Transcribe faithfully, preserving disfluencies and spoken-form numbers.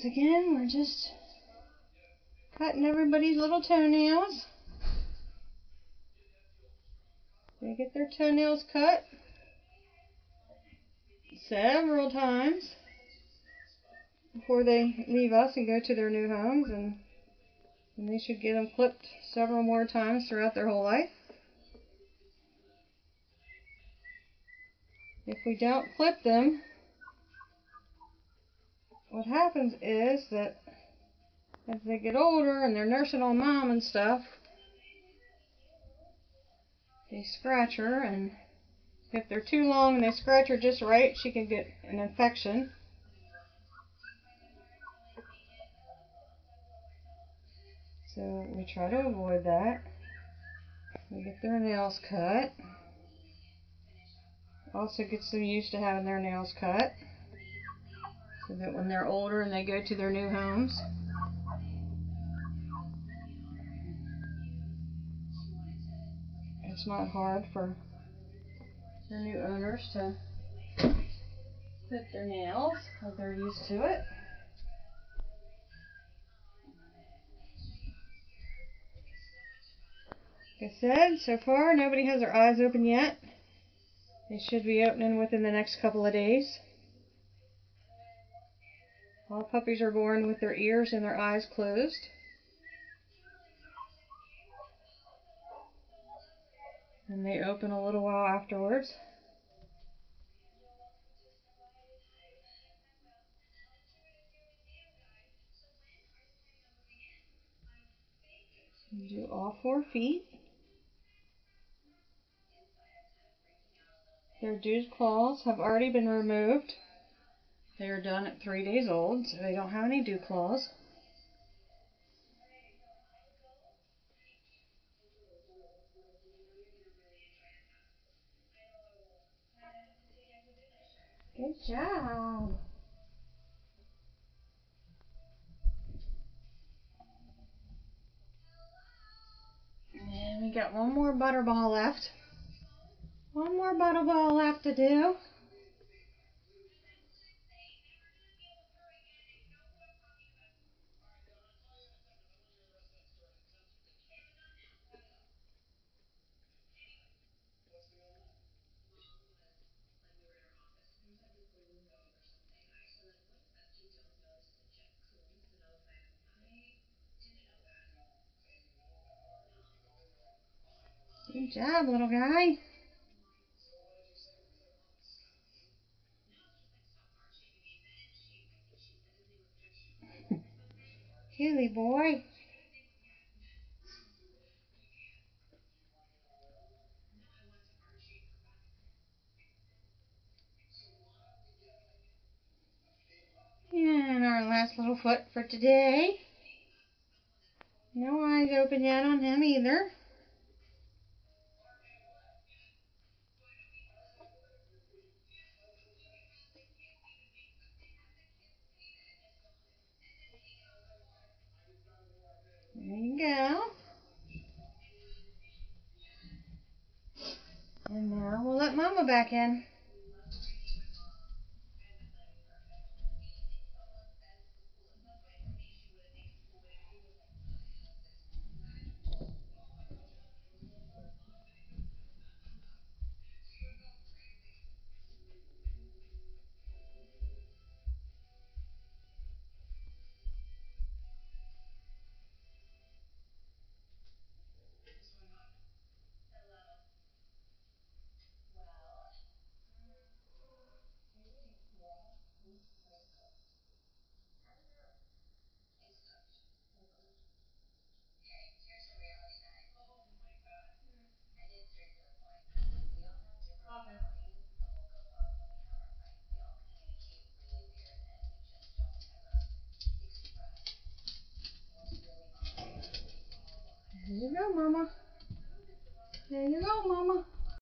once again, we're just cutting everybody's little toenails. They get their toenails cut several times before they leave us and go to their new homes, and, and they should get them clipped several more times throughout their whole life. If we don't clip them, what happens is that as they get older and they're nursing on mom and stuff, they scratch her, and if they're too long and they scratch her just right, she can get an infection. So we try to avoid that. We get their nails cut. Also gets them used to having their nails cut, so that when they're older and they go to their new homes, it's not hard for their new owners to clip their nails because they're used to it. Like I said, so far nobody has their eyes open yet. They should be opening within the next couple of days. All puppies are born with their ears and their eyes closed. And they open a little while afterwards. You do all four feet. Their dew claws have already been removed. They are done at three days old, so they don't have any dew claws. Good job. And we got one more butterball left. One more butterball left to do. Good job, little guy. Silly boy. And our last little foot for today. No eyes open yet on him either. There you go. And now we'll let Mama back in. Here you go, Mama.